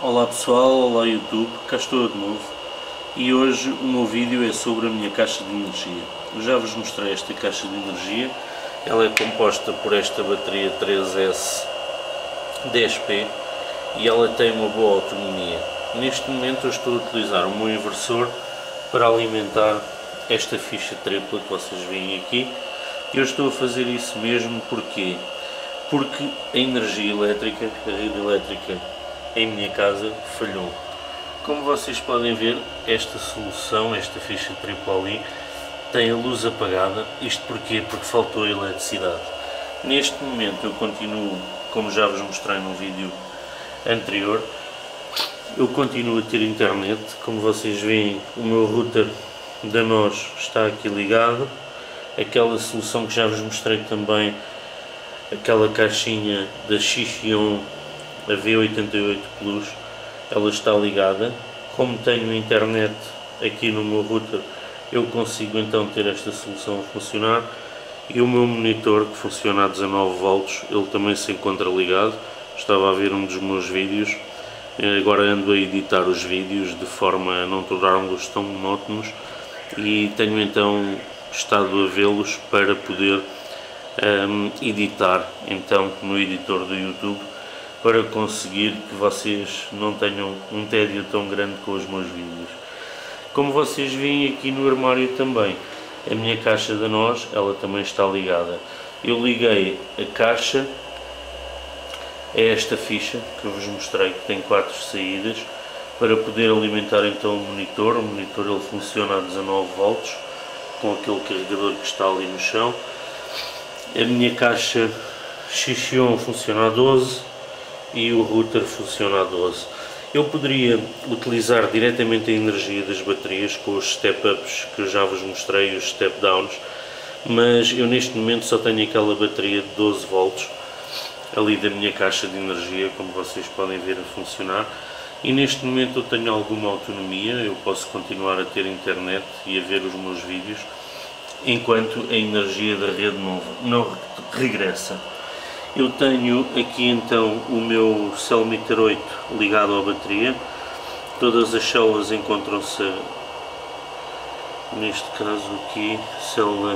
Olá pessoal, olá YouTube, cá estou de novo e hoje o meu vídeo é sobre a minha caixa de energia. Eu já vos mostrei esta caixa de energia, ela é composta por esta bateria 3S 10P e ela tem uma boa autonomia. Neste momento eu estou a utilizar o meu inversor para alimentar esta ficha tripla que vocês veem aqui. Eu estou a fazer isso mesmo porque a energia elétrica, a rede elétrica em minha casa falhou. Como vocês podem ver, esta solução, esta ficha tripla ali, tem a luz apagada. Isto porquê? Porque faltou a eletricidade. Neste momento eu continuo, como já vos mostrei no vídeo anterior, eu continuo a ter internet. Como vocês veem, o meu router da NOS está aqui ligado. Aquela solução que já vos mostrei também, aquela caixinha da Xixion, a V88 Plus, ela está ligada. Como tenho internet aqui no meu router, eu consigo então ter esta solução a funcionar. E o meu monitor, que funciona a 19 volts, ele também se encontra ligado. Estava a ver um dos meus vídeos, agora ando a editar os vídeos de forma a não torná-los tão monótonos e tenho então estado a vê-los para poder editar então no editor do YouTube, para conseguir que vocês não tenham um tédio tão grande com os meus vídeos. Como vocês veem aqui no armário também, a minha caixa da NOS, ela também está ligada. Eu liguei a caixa a esta ficha que eu vos mostrei, que tem 4 saídas, para poder alimentar então o monitor. O monitor ele funciona a 19 volts, com aquele carregador que está ali no chão. A minha caixa Xixion funciona a 12 e o router funciona a 12. Eu poderia utilizar diretamente a energia das baterias com os step-ups que eu já vos mostrei, os step-downs, mas eu neste momento só tenho aquela bateria de 12 volts ali da minha caixa de energia, como vocês podem ver a funcionar, e neste momento eu tenho alguma autonomia. Eu posso continuar a ter internet e a ver os meus vídeos enquanto a energia da rede não regressa. Eu tenho aqui então o meu Cellmeter 8 ligado à bateria. Todas as células encontram-se, neste caso aqui, célula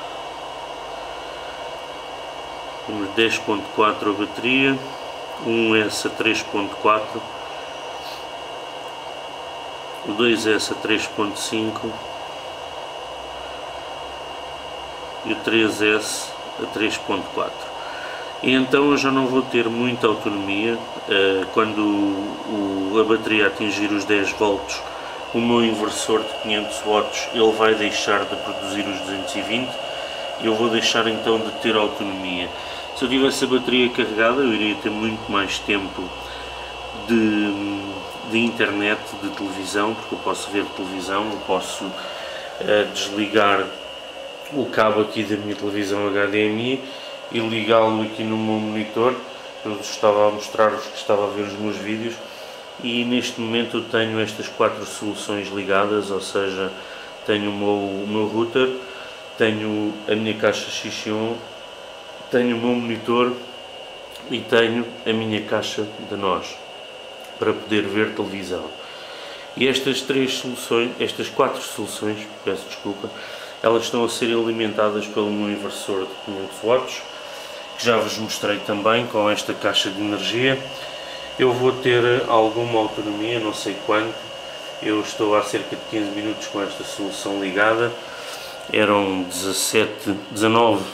número 10.4 a bateria, 1S a 3.4, o 2S a 3.5 e o 3S a 3.4. E então eu já não vou ter muita autonomia. Quando a bateria atingir os 10 volts, o meu inversor de 500 watts ele vai deixar de produzir os 220 e eu vou deixar então de ter autonomia. Se eu tivesse a bateria carregada, eu iria ter muito mais tempo de internet, de televisão, porque eu posso ver televisão, eu posso desligar o cabo aqui da minha televisão HDMI e ligá-lo aqui no meu monitor. Eu estava a mostrar-vos que estava a ver os meus vídeos e neste momento eu tenho estas 4 soluções ligadas, ou seja, tenho o meu router, tenho a minha caixa Xixion, tenho o meu monitor e tenho a minha caixa da NOS para poder ver televisão. E estas 4 soluções, peço desculpa, elas estão a ser alimentadas pelo meu inversor de 500 watts, que já vos mostrei também com esta caixa de energia. Eu vou ter alguma autonomia, não sei quanto. Eu estou há cerca de 15 minutos com esta solução ligada. Eram 19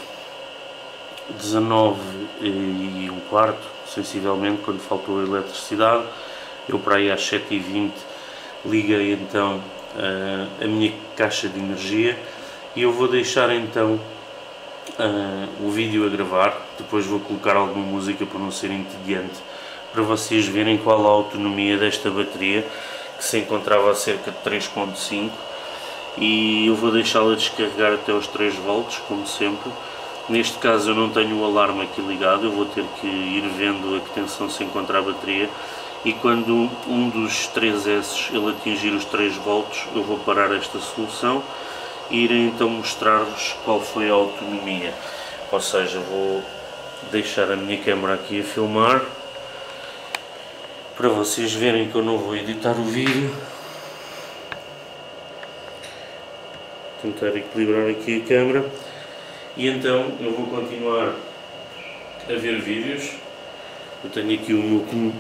e um quarto, sensivelmente, quando faltou a eletricidade. Eu para aí às 7h20 liguei então a minha caixa de energia e eu vou deixar então o vídeo a gravar. Depois vou colocar alguma música para não ser entediante, para vocês verem qual a autonomia desta bateria, que se encontrava a cerca de 3.5, e eu vou deixá-la descarregar até aos 3 volts, como sempre. Neste caso eu não tenho o alarme aqui ligado, eu vou ter que ir vendo a que tensão se encontra a bateria, e quando um dos 3S ele atingir os 3 volts, eu vou parar esta solução e irei então mostrar-vos qual foi a autonomia. Ou seja, vou deixar a minha câmera aqui a filmar para vocês verem que eu não vou editar o vídeo. Tentar equilibrar aqui a câmera. E então eu vou continuar a ver vídeos. Eu tenho aqui o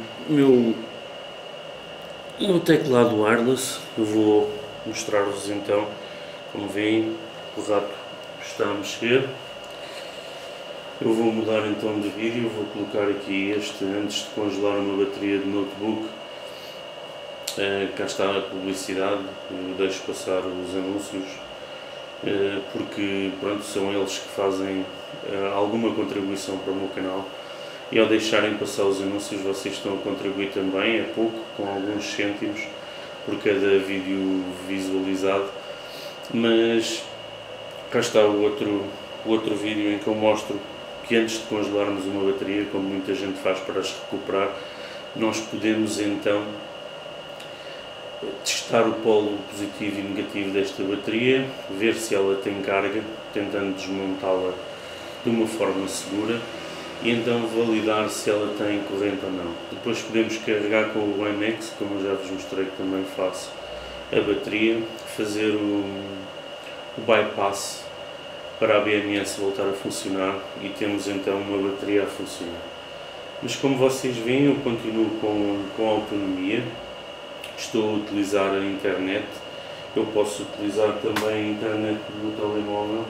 meu teclado wireless. Eu vou mostrar-vos então. Como veem, o rato está a mexer. Eu vou mudar então de vídeo, vou colocar aqui este antes de congelar uma bateria de notebook. Cá está a publicidade, eu deixo passar os anúncios, porque pronto, são eles que fazem alguma contribuição para o meu canal, e ao deixarem passar os anúncios vocês estão a contribuir também, é pouco, com alguns cêntimos por cada vídeo visualizado. Mas cá está o outro vídeo em que eu mostro que antes de congelarmos uma bateria, como muita gente faz para as recuperar, nós podemos então testar o polo positivo e negativo desta bateria, ver se ela tem carga, tentando desmontá-la de uma forma segura, e então validar se ela tem corrente ou não. Depois podemos carregar com o WiMAX, como eu já vos mostrei que também faço, a bateria, fazer o bypass para a BMS voltar a funcionar e temos então uma bateria a funcionar. Mas como vocês veem, eu continuo com autonomia, estou a utilizar a internet, eu posso utilizar também a internet no telemóvel,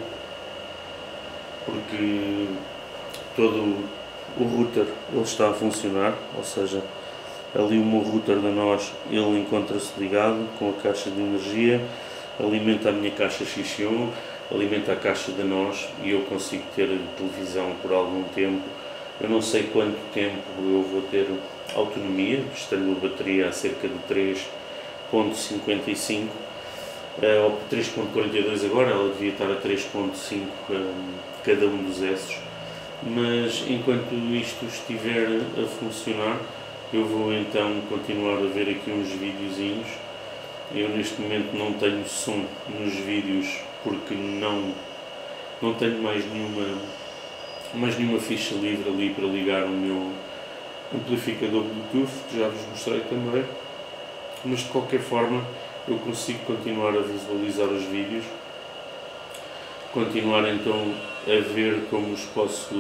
porque todo o router ele está a funcionar, ou seja, ali o meu router da NOS ele encontra-se ligado com a caixa de energia, alimenta a minha caixa X1, alimenta a caixa da NOS e eu consigo ter televisão por algum tempo. Eu não sei quanto tempo eu vou ter autonomia, tenho uma bateria a cerca de 3.55 ou 3.42 agora, ela devia estar a 3.5 cada um dos S, mas enquanto isto estiver a funcionar eu vou então continuar a ver aqui uns videozinhos. Eu neste momento não tenho som nos vídeos porque não tenho mais nenhuma ficha livre ali para ligar o meu amplificador Bluetooth, que já vos mostrei também, mas de qualquer forma eu consigo continuar a visualizar os vídeos, continuar então a ver como os posso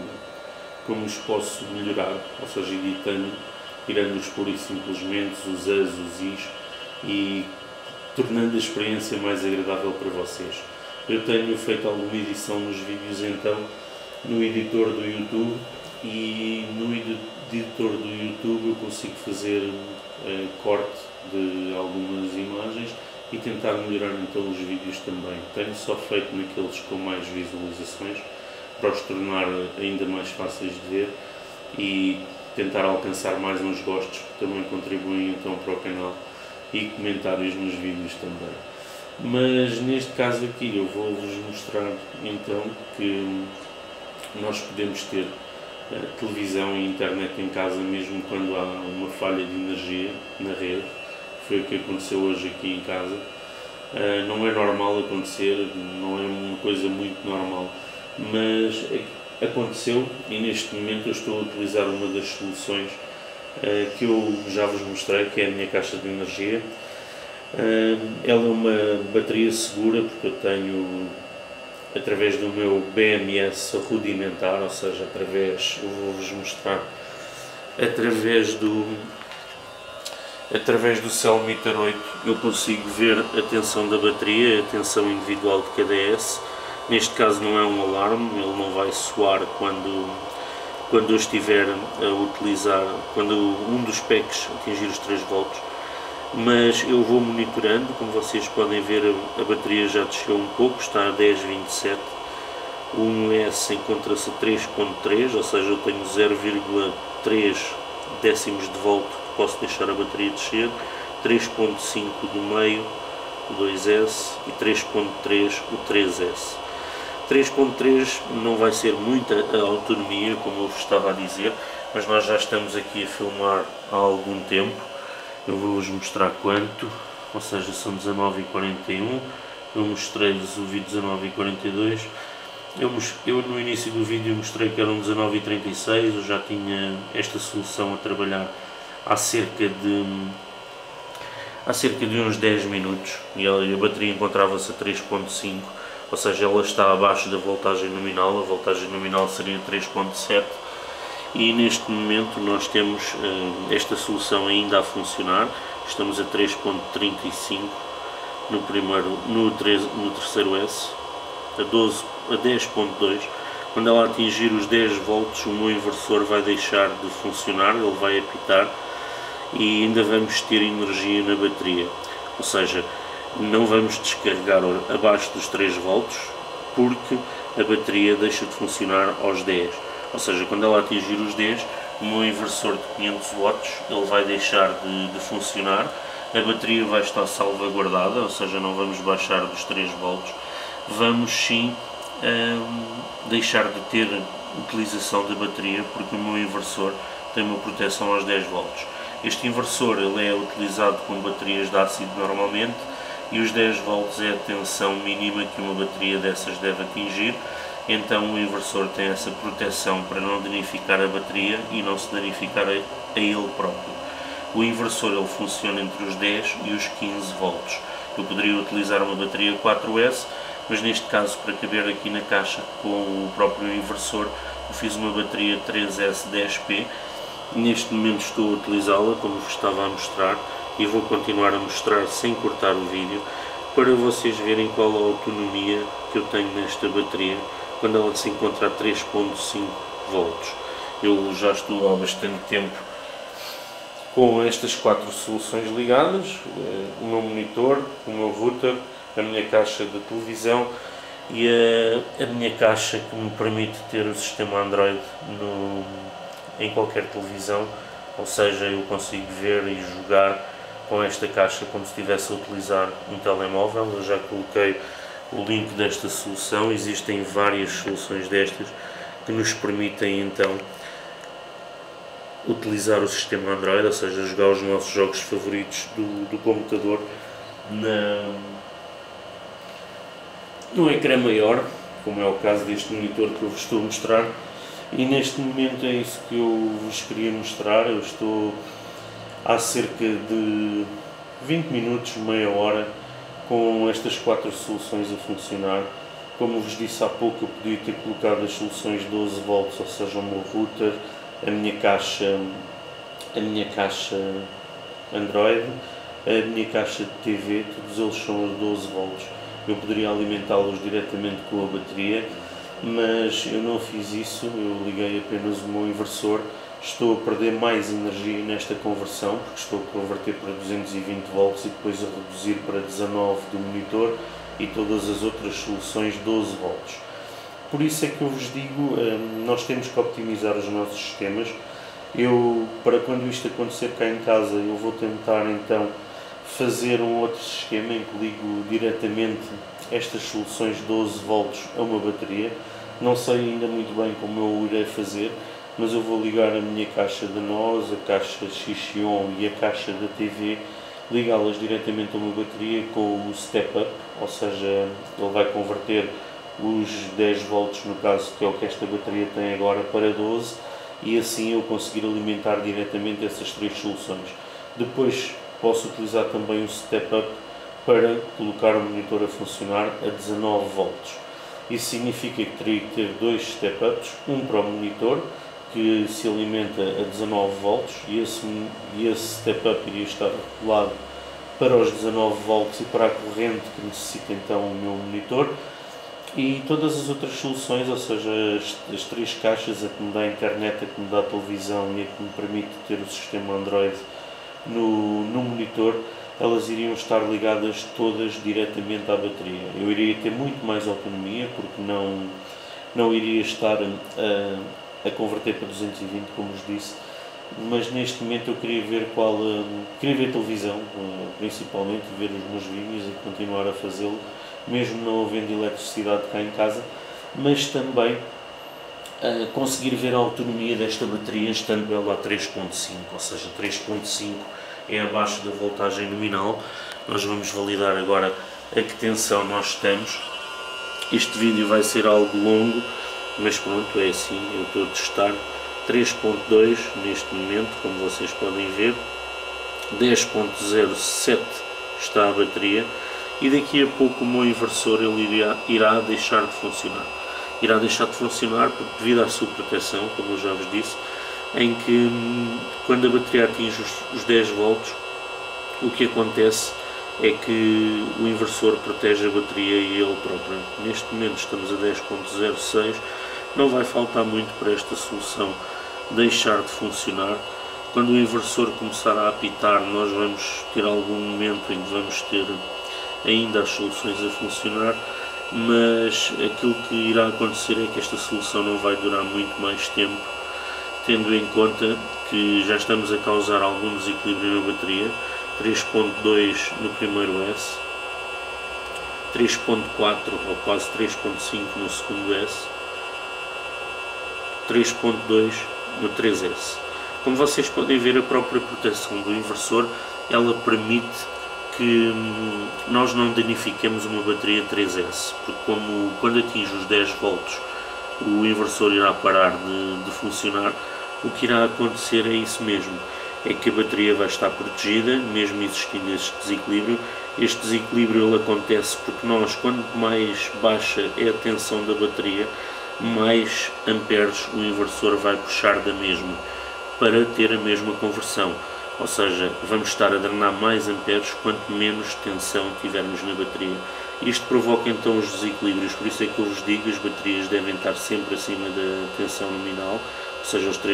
melhorar, ou seja, editando, tirando-os pura e simplesmente os As, os Is, e tornando a experiência mais agradável para vocês. Eu tenho feito alguma edição nos vídeos então no editor do YouTube, e no editor do YouTube eu consigo fazer corte de algumas imagens e tentar melhorar então os vídeos também. Tenho só feito naqueles com mais visualizações para os tornar ainda mais fáceis de ver e tentar alcançar mais uns gostos que também contribuem então para o canal, e comentários nos vídeos também. Mas neste caso aqui eu vou-vos mostrar então que nós podemos ter televisão e internet em casa mesmo quando há uma falha de energia na rede. Foi o que aconteceu hoje aqui em casa. Não é normal acontecer, não é uma coisa muito normal, mas aconteceu, e neste momento eu estou a utilizar uma das soluções que eu já vos mostrei, que é a minha caixa de energia. Ela é uma bateria segura porque eu tenho, através do meu BMS rudimentar, ou seja, eu vou-vos mostrar, através do Cellmeter 8 eu consigo ver a tensão da bateria, a tensão individual de cada S. Neste caso não é um alarme, ele não vai soar quando eu estiver a utilizar, quando um dos packs atingir os 3 volts, mas eu vou monitorando. Como vocês podem ver, a bateria já desceu um pouco, está a 10,27, o 1S encontra-se a 3.3, ou seja, eu tenho 0,3 décimos de volt que posso deixar a bateria descer, 3.5 do meio, o 2S, e 3.3 o 3S. 3.3 não vai ser muita a autonomia, como eu vos estava a dizer, mas nós já estamos aqui a filmar há algum tempo. Eu vou-vos mostrar quanto, ou seja, são 19h41, eu mostrei-vos o vídeo 19h42, eu no início do vídeo mostrei que eram 19h36, eu já tinha esta solução a trabalhar há cerca de uns 10 minutos e a bateria encontrava-se a 3.5, ou seja, ela está abaixo da voltagem nominal. A voltagem nominal seria 3.7 e neste momento nós temos esta solução ainda a funcionar. Estamos a 3.35 no terceiro S, a 10.2. Quando ela atingir os 10 volts, o meu inversor vai deixar de funcionar, ele vai apitar e ainda vamos ter energia na bateria, ou seja, não vamos descarregar abaixo dos 3 volts porque a bateria deixa de funcionar aos 10, ou seja, quando ela atingir os 10, o meu inversor de 500 watts ele vai deixar de funcionar, a bateria vai estar salvaguardada, ou seja, não vamos baixar dos 3 volts, vamos sim deixar de ter utilização da bateria porque o meu inversor tem uma proteção aos 10 volts. Este inversor ele é utilizado com baterias de ácido normalmente e os 10 volts é a tensão mínima que uma bateria dessas deve atingir, então o inversor tem essa proteção para não danificar a bateria e não se danificar a ele próprio. O inversor ele funciona entre os 10 e os 15 volts. Eu poderia utilizar uma bateria 4S, mas neste caso, para caber aqui na caixa com o próprio inversor, eu fiz uma bateria 3S10P. Neste momento estou a utilizá-la como vos estava a mostrar e vou continuar a mostrar sem cortar o vídeo para vocês verem qual a autonomia que eu tenho nesta bateria quando ela se encontra a 3.5 volts. Eu já estou há bastante tempo com estas 4 soluções ligadas, o meu monitor, o meu router, a minha caixa de televisão e a minha caixa que me permite ter o sistema Android em qualquer televisão, ou seja, eu consigo ver e jogar com esta caixa como se estivesse a utilizar um telemóvel. Eu já coloquei o link desta solução, existem várias soluções destas que nos permitem então utilizar o sistema Android, ou seja, jogar os nossos jogos favoritos do computador no ecrã maior, como é o caso deste monitor que eu vos estou a mostrar. E neste momento é isso que eu vos queria mostrar. Eu estou há cerca de 20 minutos, meia hora, com estas 4 soluções a funcionar. Como vos disse há pouco, eu podia ter colocado as soluções 12 volts, ou seja, o meu router, a minha caixa Android, a minha caixa de TV, todos eles são a 12 volts. Eu poderia alimentá-los diretamente com a bateria, mas eu não fiz isso, eu liguei apenas o meu inversor. Estou a perder mais energia nesta conversão, porque estou a converter para 220 volts e depois a reduzir para 19 do monitor e todas as outras soluções 12 volts. Por isso é que eu vos digo, nós temos que optimizar os nossos sistemas. Para quando isto acontecer cá em casa, eu vou tentar então fazer um outro sistema em que ligo diretamente estas soluções 12 volts a uma bateria. Não sei ainda muito bem como eu irei fazer, mas eu vou ligar a minha caixa de nós, a caixa Xixion e a caixa da TV, ligá-las diretamente a uma bateria com o step up, ou seja, ele vai converter os 10 volts, no caso que é o que esta bateria tem agora, para 12, e assim eu conseguir alimentar diretamente essas 3 soluções. Depois posso utilizar também o step up para colocar o monitor a funcionar a 19 volts. Isso significa que teria que ter 2 step ups, um para o monitor, que se alimenta a 19 volts, e esse step up iria estar regulado para os 19 volts e para a corrente que necessita então o meu monitor, e todas as outras soluções, ou seja, as 3 caixas, a que me dá a internet, a que me dá a televisão e a que me permite ter o sistema Android no monitor, elas iriam estar ligadas todas diretamente à bateria. Eu iria ter muito mais autonomia, porque não iria estar a converter para 220, como vos disse, mas neste momento eu queria ver queria ver televisão, principalmente, ver os meus vídeos e continuar a fazê-lo, mesmo não havendo eletricidade cá em casa, mas também conseguir ver a autonomia desta bateria estando ela a 3.5, ou seja, 3.5 é abaixo da voltagem nominal. Nós vamos validar agora a que tensão nós estamos. Este vídeo vai ser algo longo, mas pronto, é assim, eu estou a testar 3.2 neste momento, como vocês podem ver, 10.07 está a bateria, e daqui a pouco o meu inversor ele irá deixar de funcionar. Irá deixar de funcionar porque, devido à sua proteção, como eu já vos disse, em que quando a bateria atinge os 10 volts, o que acontece é que o inversor protege a bateria e ele próprio. Neste momento estamos a 10.06, não vai faltar muito para esta solução deixar de funcionar. Quando o inversor começar a apitar, nós vamos ter algum momento em que vamos ter ainda as soluções a funcionar, mas aquilo que irá acontecer é que esta solução não vai durar muito mais tempo, tendo em conta que já estamos a causar algum desequilíbrio na bateria. 3.2 no primeiro S, 3.4 ou quase 3.5 no segundo S, 3.2 no 3S. Como vocês podem ver, a própria proteção do inversor ela permite que nós não danifiquemos uma bateria 3S, porque quando atinge os 10 volts o inversor irá parar de funcionar. O que irá acontecer é isso mesmo, é que a bateria vai estar protegida, mesmo existindo este desequilíbrio. Este desequilíbrio ele acontece porque nós, quanto mais baixa é a tensão da bateria, mais amperes o inversor vai puxar da mesma, para ter a mesma conversão. Ou seja, vamos estar a drenar mais amperes quanto menos tensão tivermos na bateria. Isto provoca então os desequilíbrios, por isso é que eu vos digo, as baterias devem estar sempre acima da tensão nominal, ou seja, os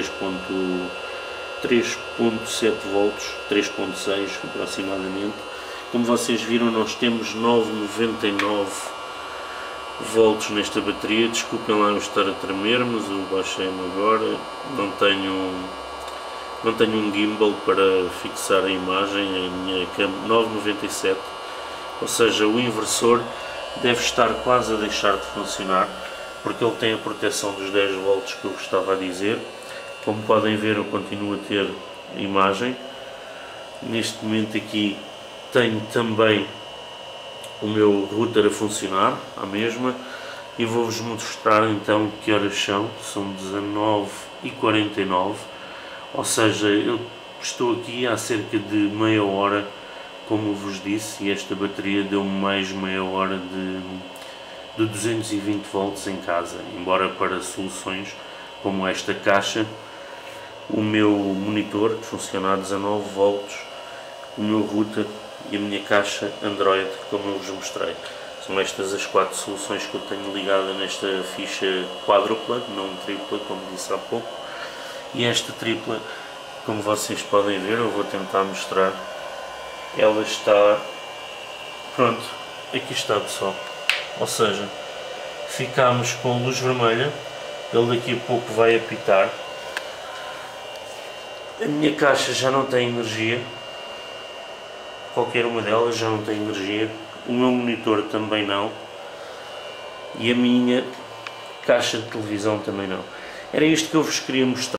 3.7 volts, 3.6 aproximadamente. Como vocês viram, nós temos 9.99 volts nesta bateria. Desculpem lá eu estar a tremer, mas eu baixei-me agora, não tenho um gimbal para fixar a imagem, a minha câmera 9.97, ou seja, o inversor deve estar quase a deixar de funcionar, porque ele tem a proteção dos 10 volts que eu vos estava a dizer. Como podem ver, eu continuo a ter imagem. Neste momento aqui tenho também o meu router a funcionar, à mesma, e vou-vos mostrar então que horas são 19h49, ou seja, eu estou aqui há cerca de meia hora, como vos disse, e esta bateria deu-me mais meia hora de 220 volts em casa, embora para soluções como esta caixa, o meu monitor que funciona a 19 volts, o meu router e a minha caixa Android, como eu vos mostrei. São estas as 4 soluções que eu tenho ligada nesta ficha quádrupla, não tripla, como disse há pouco. E esta tripla, como vocês podem ver, eu vou tentar mostrar, ela está, pronto, aqui está pessoal, ou seja, ficamos com a luz vermelha, ele daqui a pouco vai apitar, a minha caixa já não tem energia, qualquer uma delas já não tem energia, o meu monitor também não, e a minha caixa de televisão também não. Era isto que eu vos queria mostrar.